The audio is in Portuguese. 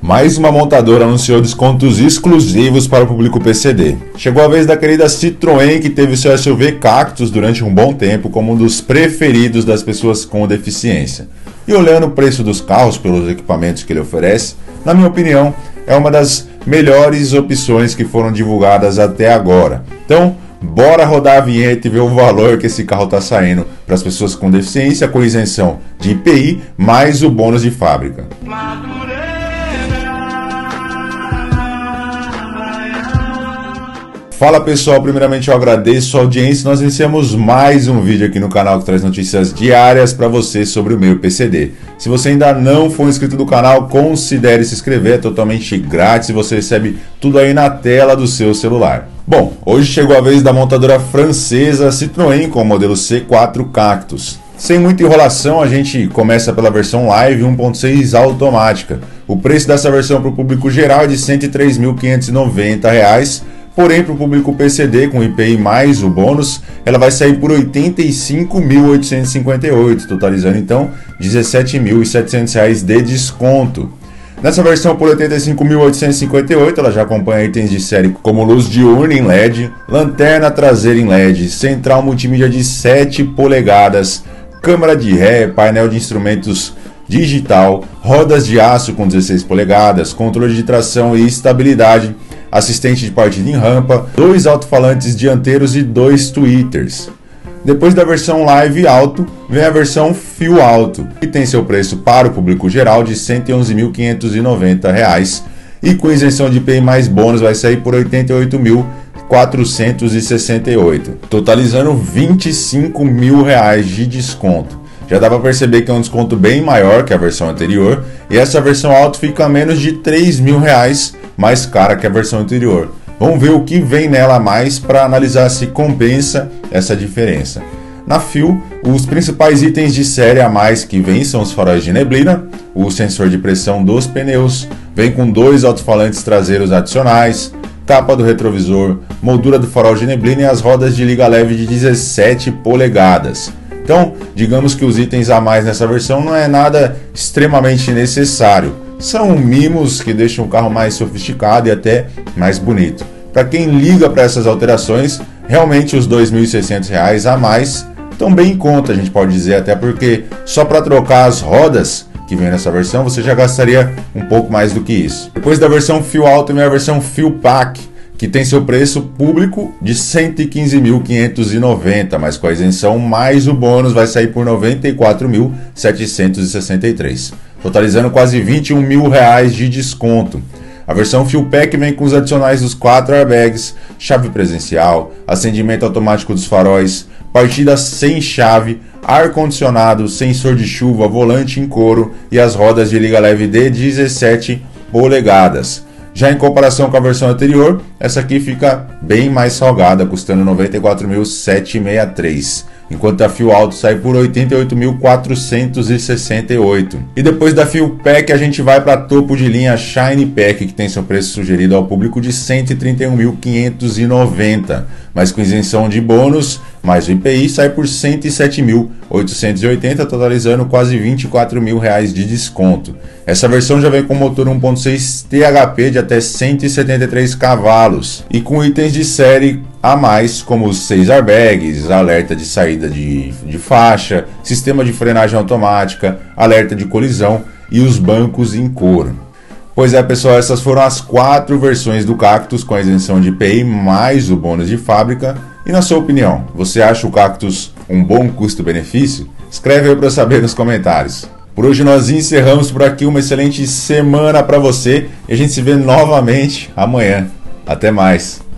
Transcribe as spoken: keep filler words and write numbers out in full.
Mais uma montadora anunciou descontos exclusivos para o público P C D. Chegou a vez da querida Citroën, que teve seu S U V Cactus durante um bom tempo como um dos preferidos das pessoas com deficiência. E olhando o preço dos carros pelos equipamentos que ele oferece, na minha opinião, é uma das melhores opções que foram divulgadas até agora. Então, bora rodar a vinheta e ver o valor que esse carro está saindo para as pessoas com deficiência, com isenção de I P I, mais o bônus de fábrica. Fala pessoal, primeiramente eu agradeço a audiência. Nós iniciamos mais um vídeo aqui no canal que traz notícias diárias para você sobre o meio P C D. Se você ainda não for inscrito do canal, considere se inscrever, é totalmente grátis e você recebe tudo aí na tela do seu celular. Bom, hoje chegou a vez da montadora francesa Citroën com o modelo C quatro Cactus. Sem muita enrolação, a gente começa pela versão Live um ponto seis automática. O preço dessa versão para o público geral é de cento e três mil quinhentos e noventa reais. Porém, para o público P C D com I P I mais o bônus, ela vai sair por oitenta e cinco mil oitocentos e cinquenta e oito reais, totalizando então dezessete mil e setecentos reais de desconto. Nessa versão por oitenta e cinco mil oitocentos e cinquenta e oito reais, ela já acompanha itens de série como luz diurna em L E D, lanterna traseira em L E D, central multimídia de sete polegadas, câmera de ré, painel de instrumentos digital, rodas de aço com dezesseis polegadas, controle de tração e estabilidade, assistente de partida em rampa, dois alto-falantes dianteiros e dois tweeters. Depois da versão Live Alto, vem a versão Full Alto, que tem seu preço para o público geral de cento e onze mil quinhentos e noventa reais e com isenção de I P I mais bônus vai sair por oitenta e oito mil quatrocentos e sessenta e oito reais, totalizando vinte e cinco mil reais de desconto. Já dá para perceber que é um desconto bem maior que a versão anterior e essa versão Alto fica a menos de três mil reais mais cara que a versão anterior. Vamos ver o que vem nela a mais para analisar se compensa essa diferença. Na Full, os principais itens de série a mais que vem são os faróis de neblina, o sensor de pressão dos pneus, vem com dois alto-falantes traseiros adicionais, tapa do retrovisor, moldura do farol de neblina e as rodas de liga leve de dezessete polegadas. Então, digamos que os itens a mais nessa versão não é nada extremamente necessário. São mimos que deixam o carro mais sofisticado e até mais bonito. Para quem liga para essas alterações, realmente os dois mil e seiscentos reais a mais estão bem em conta, a gente pode dizer, até porque só para trocar as rodas que vem nessa versão você já gastaria um pouco mais do que isso. Depois da versão Full Alto vem a versão Full Pack, que tem seu preço público de cento e quinze mil quinhentos e noventa reais, mas com a isenção mais o bônus vai sair por noventa e quatro mil setecentos e sessenta e três reais, totalizando quase vinte e um mil reais de desconto. A versão Full Pack vem com os adicionais dos quatro airbags, chave presencial, acendimento automático dos faróis, partida sem chave, ar-condicionado, sensor de chuva, volante em couro e as rodas de liga leve de dezessete polegadas. Já em comparação com a versão anterior, essa aqui fica bem mais salgada, custando noventa e quatro mil setecentos e sessenta e três reais, enquanto a Full Alto sai por oitenta e oito mil quatrocentos e sessenta e oito reais. E depois da Full Pack a gente vai para topo de linha Shine Pack, que tem seu preço sugerido ao público de cento e trinta e um mil quinhentos e noventa reais, mas com isenção de bônus mais o I P I sai por cento e sete mil oitocentos e oitenta reais, totalizando quase vinte e quatro mil reais de desconto. Essa versão já vem com motor um ponto seis T H P de até cento e setenta e três cavalos e com itens de série a mais, como os seis airbags, alerta de saída de, de faixa, sistema de frenagem automática, alerta de colisão e os bancos em couro. Pois é pessoal, essas foram as quatro versões do Cactus com a isenção de I P I mais o bônus de fábrica. E na sua opinião, você acha o Cactus um bom custo-benefício? Escreve aí para eu saber nos comentários. Por hoje nós encerramos por aqui, uma excelente semana para você e a gente se vê novamente amanhã. Até mais!